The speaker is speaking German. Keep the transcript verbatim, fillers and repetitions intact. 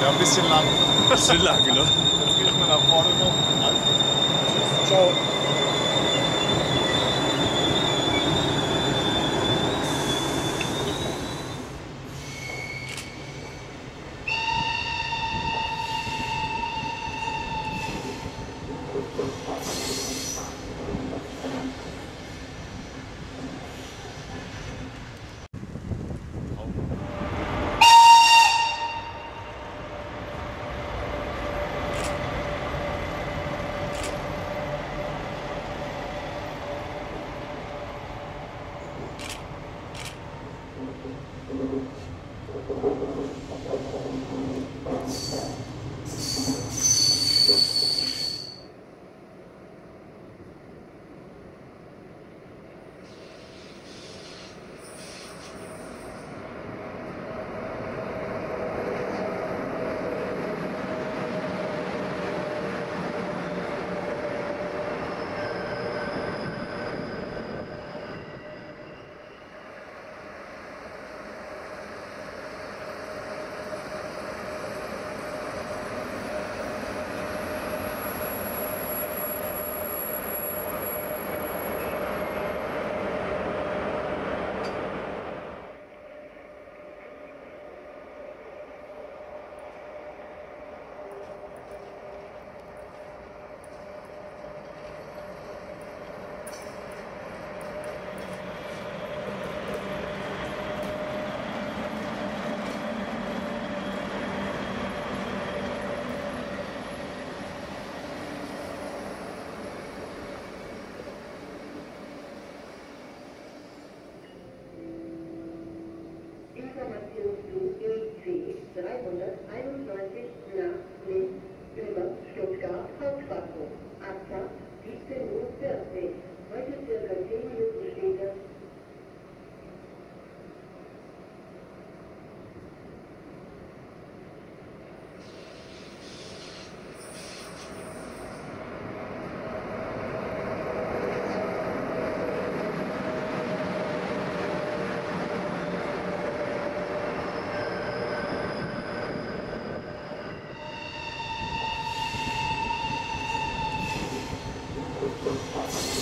Ja, ein bisschen lang. Bisschen lang, ne? Jetzt gehe ich mal nach vorne noch. Also, tschüss. Ciao. Informationsflug E C dreihunderteinundneunzig nach Linz über Stuttgart Hauptbahnhof. Abfahrt siebzehn Uhr vierzig. Heute circa zehn Minuten später. Thank you.